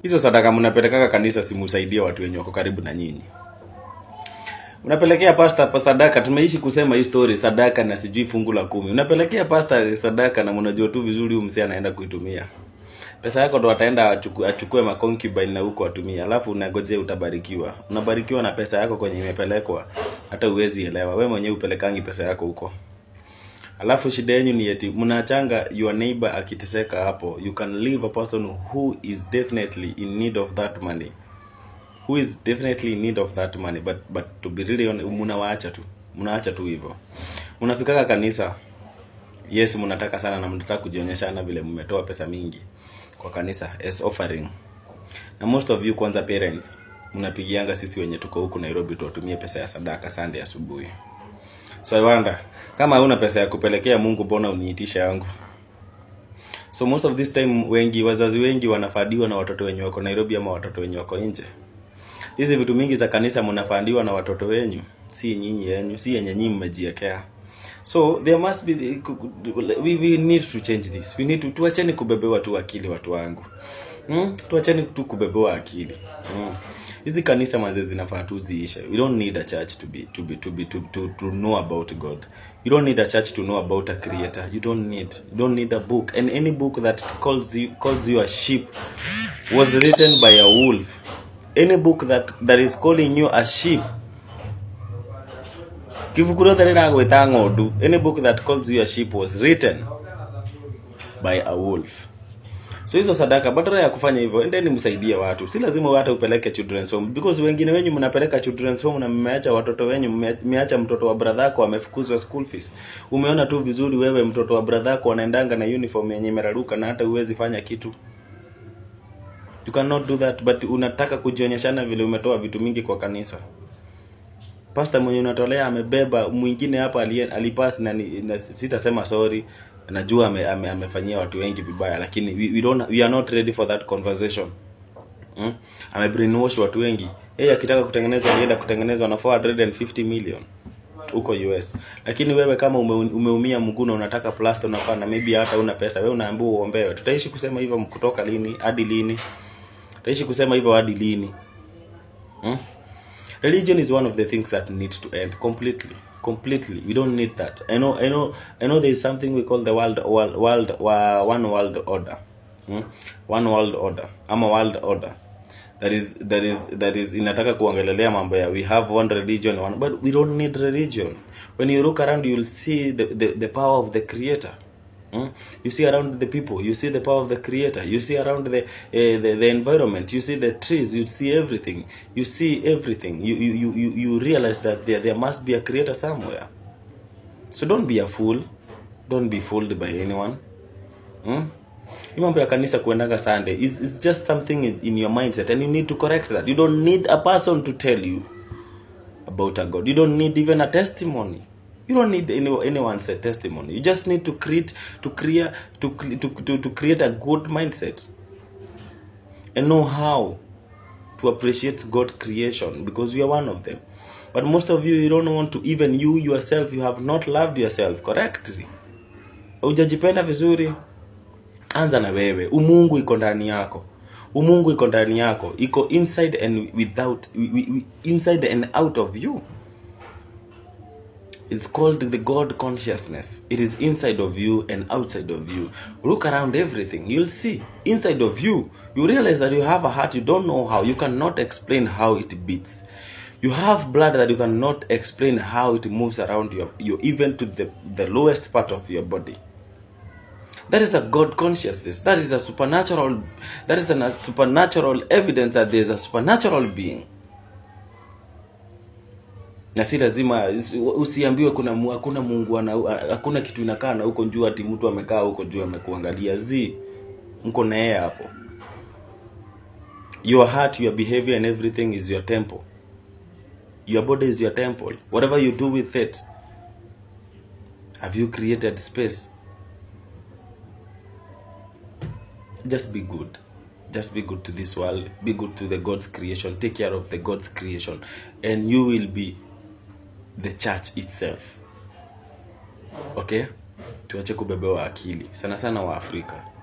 Hizo sadaka mnapeleka kanisa simusaidie watu wenye wako karibu na nyinyi. Unapelekea pastor sadaka, tumeishi kusema hii story sadaka na sijui fungu la 10. Unapelekea pastor sadaka na mnajua tu vizuri huyu msee anaenda kuitumia. Pesa yako ndo ataenda achukue maconcubine na huko atumie. Alafu unagojea utabarikiwa. Unabarikiwa na pesa yako kwenye imepelekwa. Hata uwezi elewa. Wewe mwenyewe upelekangi pesa yako huko. Alafu shida yenu ni eti mnachanga your neighbor akiteseka hapo. You can leave a person who is definitely in need of that money. Who is definitely in need of that money, but to be really honest, mnaacha tu hivyo. Mnafikaka kanisa, yes mnataka sana na mnataka kujionyeshana vile mmetoa pesa mingi kwa kanisa as offering. Na most of you kwanza parents mnapigianga sisi wenye tuko huku Nairobi tuwatumie pesa ya sadaka Sunday asubuhi. So I wonder, kama huna pesa ya kupelekea Mungu mbona uniitisha yangu? So most of this time wazazi wengi wanafadiwa na watoto wenye wako Nairobi ama watoto wenye wako nje. Hizi vitu mingi za kanisa mnafandiwa na watoto wenyu, si nyinyi yenu, si yenye nyinyi mmejiwekea. So there must be we need to change this. We need to tuacheni kubebewa tu akili watu wangu. Tuacheni tu kubebewa akili. Hizi kanisa mazezi zinafaa tu ziishe. We don't need a church to know about God. You don't need a church to know about a creator. You don't need a book. And any book that calls you a sheep was written by a wolf. Any book that is calling you a sheep, any book that calls you a sheep was written by a wolf. So hizo sadaka badala ya kufanya hivyo endeni msaidie watu. Si lazima hata upeleke children's home, because wengine wenyu mnapeleka children's home na mmeacha watoto wenyu, mmeacha mtoto wa brother yako amefukuzwa school fees. Umeona tu vizuri wewe mtoto wa brother yako anaendanga na uniform yenye imeraruka na hata uwezi fanya kitu. You cannot do that, but unataka kujionyeshana vile umetoa vitu mingi kwa kanisa. Pastor mwenye unatolea amebeba, mwingine hapa alipass na sitasema sorry, najua amefanyia watu wengi vibaya, lakini we are not ready for that conversation. Brainwash watu wengi. Akitaka kutengenezwa alienda kutengenezwa na 450 million huko US. Lakini wewe kama umeumia mguu na unataka plaster unafaa na maybe hata una pesa, wewe unaambiwa uombewe. Tutaishi kusema hivyo kutoka lini hadi lini? Tutaishi kusema hivyo hadi lini? Religion is one of the things that needs to end completely. We don't need that. I know there is something we call the one world order. One world order. Ama world order. That is inataka kuongelelea mambo ya we have one religion, but we don't need religion. When you look around, you will see the power of the creator. You see around the people, you see the power of the creator, you see around the environment, you see the trees, you see everything, you realize that there must be a creator somewhere. So don't be a fool, don't be fooled by anyone. Mambo ya kanisa kuendaga Sunday is just something in your mindset, and you need to correct that. You don't need a person to tell you about a God. You don't need even a testimony. You don't need anyone's testimony. You just need to create a good mindset and know how to appreciate God's creation, because you are one of them. But most of you don't want to, even you yourself, you have not loved yourself correctly. Hujajipenda vizuri. Anza na wewe. Umungu iko ndani yako. Umungu iko ndani yako. Iko inside and inside and out of you. It's called the God consciousness. It is inside of you and outside of you. Look around everything. You'll see. Inside of you, you realize that you have a heart. You don't know how. You cannot explain how it beats. You have blood that you cannot explain how it moves around you even to the lowest part of your body. That is a God consciousness. That is a supernatural evidence that there is a supernatural being. Na si lazima usiambiwe hakuna Mungu, hakuna kitu inakaa na huko juu ati mtu amekaa huko juu amekuangalia. Mko na yeye hapo. Your heart, your behavior and everything is your temple. Your body is your temple. Whatever you do with it, have you created space? Just be good. Just be good to this world. Be good to the God's creation. Take care of the God's creation. And you will be the church itself. Okay? Tuache kubebewa akili. Sana sana wa Afrika.